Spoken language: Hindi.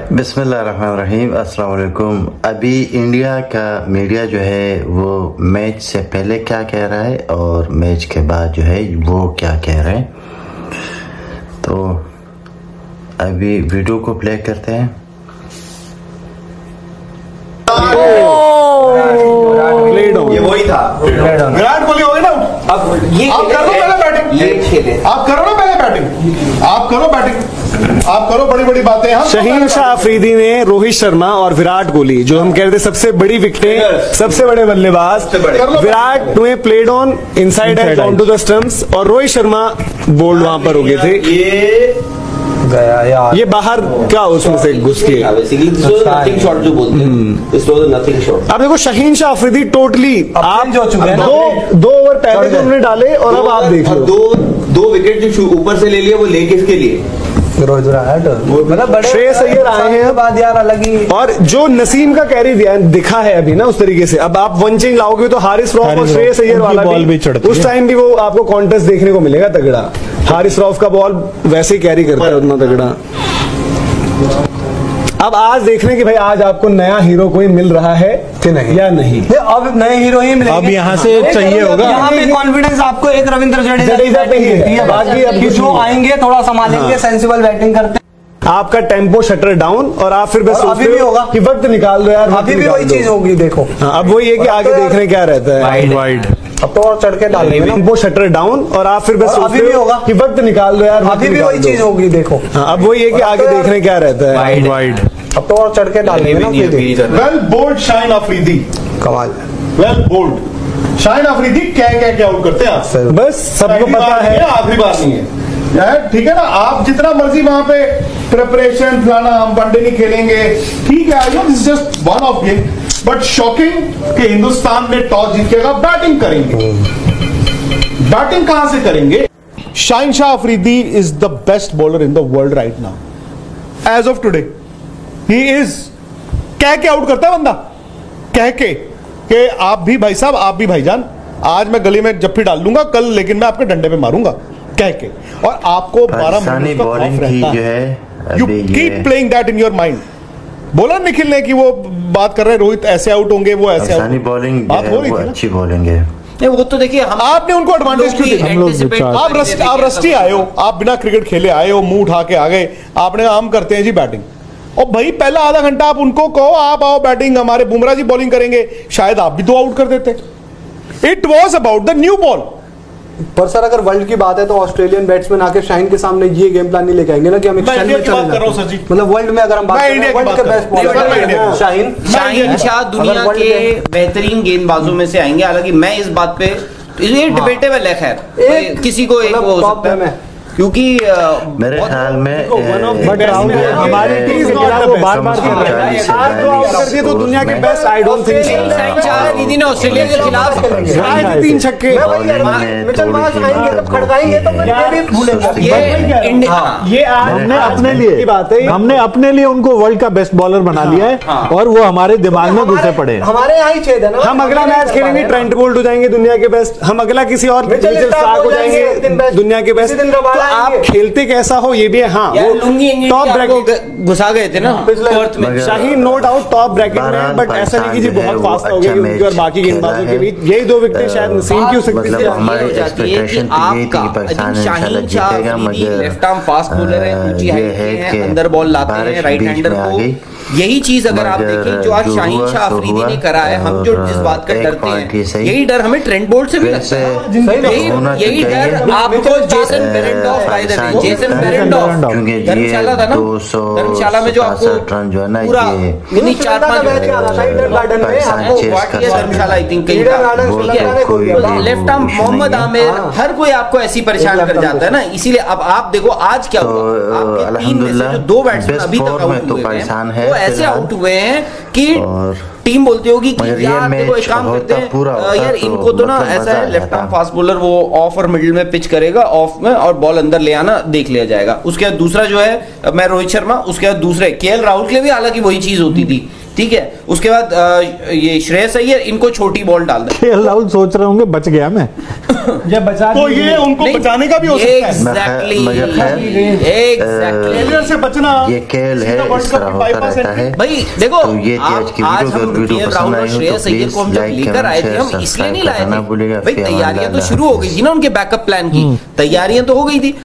बिस्मिल्लाहिर्रहमानिर्रहीम, अस्सलाम वालेकुम। अभी इंडिया का मीडिया जो है वो मैच से पहले क्या कह रहा है और मैच के बाद जो है वो क्या कह रहे हैं, तो अभी वीडियो को प्ले करते हैं। ये वही था, विराट कोहली हो गए ना। अब ये आप करो पहले बैटिंग, आप करो ना पहले बैटिंग, आप करो बैटिंग, आप करो बड़ी बड़ी बातें। शाहीन शाह अफरीदी ने रोहित शर्मा और विराट कोहली, जो हम कह रहे थे सबसे बड़ी विकेटें, सबसे बड़े बल्लेबाज, विराट ने played on inside edge on to the stumps और रोहित शर्मा बोल्ड वहां पर हो गए थे। ये गया यार, ये बाहर क्या उसमें से घुस के नथिंग शॉट जो बोलते हैं, this was a nothing shot. अब देखो शाहीन शाह अफरीदी टोटली आप जो चुके हैं, दो ओवर पहले जो उन्होंने डाले और अब आप देख लो दो विकेट जो ऊपर से ले लिए वो ले किसके लिए, मतलब बड़े श्रेयस अय्यर आए हैं बाद यार अलग ही। और जो नसीम का कैरी दिखा है अभी ना उस तरीके से, अब आप वन चेंज लाओगे तो हारिस रॉफ और श्रेयस अय्यर वाला बॉल भी उस टाइम भी वो आपको कॉन्टेस्ट देखने को मिलेगा तगड़ा। हारिस रॉफ का बॉल वैसे ही कैरी करता है उतना तगड़ा। अब आज देखने की भाई आज आपको नया हीरो कोई मिल रहा है कि नहीं या नहीं। अब नए हीरो ही मिलेंगे, अब यहाँ से चाहिए होगा। यहाँ पे कॉन्फिडेंस आपको एक रविंद्र जडेजा पे है, बाकी अब जो आएंगे थोड़ा संभालेंगे, सेंसिबल बैटिंग करते। आपका टेम्पो शटर डाउन और आप फिर बस अभी भी होगा कि वक्त निकाल दो यार, अभी भी वही चीज होगी। देखो अब वही है कि आगे देखने क्या रहता है, वाइड अब तो और चढ़ के डालेंगे ना, टेम्पो शटर डाउन और आप फिर बस अभी भी होगा कि वक्त निकाल दो यार, अभी भी वही चीज होगी। देखो अब वही है कि आगे देखने क्या रहता है, वाइड अब तो और चढ़ के डालेंगे ना। वेल बोल्ड शाहीन अफरीदी, कमाल, वेल बोल्ड शाहीन अफरीदी क्या आउट करते हैं आप, बस सबको पता है, आखिरी बार नहीं है, ठीक है ना। आप जितना मर्जी वहां पे प्रिपरेशन फलाना, हम वनडे नहीं खेलेंगे, ठीक है, I know this is just one off game, but shocking कि हिंदुस्तान ने टॉस जीतेगा, बैटिंग करेंगे। बैटिंग कहां से करेंगे? Shaheen Shah Afridi is the best bowler in the world right now as of today. He is कह के आउट करता है बंदा, कह के कि आप भी भाई साहब, आप भी भाईजान, आज मैं गली में जप्फी डाल लूंगा कल, लेकिन मैं आपके डंडे पे मारूंगा, कह के। और आपको 12 मिनट बॉलिंग की जो है, you keep playing that in your mind. बोला निखिल ने कि वो बात कर रहे हैं रोहित ऐसे आउट होंगे, वो ऐसे बॉलिंग बात हो रही थी, अच्छी बॉलिंग है। नहीं वो तो देखिए आपने उनको एडवांटेज क्यों दिया? आप रस्टी आए हो, आप बिना क्रिकेट खेले आए हो, मुंह उठा के आ गए, आपने हम करते हैं जी बैटिंग। और भाई पहला आधा घंटा आप उनको कहो आप आओ बैटिंग, हमारे बुमराह जी बॉलिंग करेंगे, शायद आप भी 2 आउट कर देते। It was about the new ball. पर सर अगर वर्ल्ड की बात है तो ऑस्ट्रेलियन बैट्समैन आके शाहीन के सामने ये गेम प्लान नहीं लेके आएंगे ना कि हम इंडिया की बात कर रहा हूं सर जी, मतलब वर्ल्ड में अगर हम बात करें वर्ल्ड के बेस्ट बॉलर शाहीन शाह दुनिया के बेहतरीन गेंदबाजों में से आएंगे। हालांकि मैं इस बात पे, ये डिबेटेबल है, खैर किसी को एक वो हो सकता है, क्योंकि मेरे ख्याल में हमारी टीम के खिलाफ वो बार-बार कर रहा है, आज तो आउट कर दिए तो दुनिया के best, I don't think Shaheen Shah Afridi ने ऑस्ट्रेलिया के खिलाफ 3 छक्के मिचेल मार्श आएंगे तो खड़काएंगे तो मैं भी भूलेगा। ये हमने अपने लिए बात है, हमने अपने लिए उनको वर्ल्ड का बेस्ट बॉलर बना लिया है और वो हमारे दिमाग में घुसे पड़े। हमारे यहाँ ही छेद है ना। हम अगला मैच खेलेंगे ट्रेंट बोल्ट हो जाएंगे दुनिया के बेस्ट, हम अगला किसी और मिचेल स्टार्क हो जाएंगे दुनिया के बेस्ट। आप खेलते कैसा हो ये भी है। हाँ वो टॉप ब्रैकेट घुसा गए थे ना फोर्थ में, Shaheen no doubt top bracket में, बट ऐसा नहीं कि जी बहुत फास्ट हो गए उनके और बाकी गेंदबाजों के बीच। यही 2 विकेटें शायद नसीम की हो सकती थी। हमारी एक्सपेक्टेशन ये थी कि पाकिस्तान इंशाल्लाह जीतेगा, मगर लेफ्ट आर्म फास्ट बॉलर है, ऊंची हाइट है, अंदर बॉल लाते हैं राइट हैंडर को। यही चीज अगर आप देखें जो आज शाहीन शाह अफरीदी ने करा है, हम जो जिस बात का डरते हैं, यही डर हमें ट्रेंट बोल्ट से भी लगता है। यही डर आपको जेसन बेरेंडॉफ, जेसन बेरेंडॉफ धर्मशाला था ना, धर्मशाला में जो आपको पूरा मिनी 4-5 धर्मशाला आई थिंक कहीं लेफ्ट आर्म मोहम्मद आमिर, हर कोई आपको ऐसी परेशान कर जाता है ना। इसीलिए अब आप देखो आज क्या हुआ, आपके 3 में से जो 2 बैट्समैन अभी तक आउट हुए हैं वो ऐसे आउट हुए हैं कि टीम बोलती होगी कि यार देखो एक काम करते हैं यार, इनको तो ना ऐसा है, लेफ्ट आर्म फास्ट बॉलर वो ऑफ और मिडिल में पिच करेगा, ऑफ में और बॉल अंदर ले आना देख लिया जाएगा। उसके बाद दूसरा जो है मैं रोहित शर्मा, उसके बाद दूसरे केएल राहुल के लिए भी हालांकि वही चीज होती थी ठीक है, उसके बाद ये श्रेयस अय्यर, इनको छोटी बॉल डाल दे। केएल राहुल सोच रहे होंगे बच गया मैं जब बचा तो ये उनको बचाने का भी हो सकता है। एग्जैक्टली से बचना ये खेल है, इस तरह होता रहता है भाई। देखो तो ये आज की वीडियो पसंद आई हो तो प्लीज लाइक कमेंट शेयर इसलिए नहीं सब्सक्राइब करना लाए भूलिएगा। भाई, तैयारियां तो शुरू हो गई थी ना उनके बैकअप प्लान की, तैयारियां तो हो गई थी।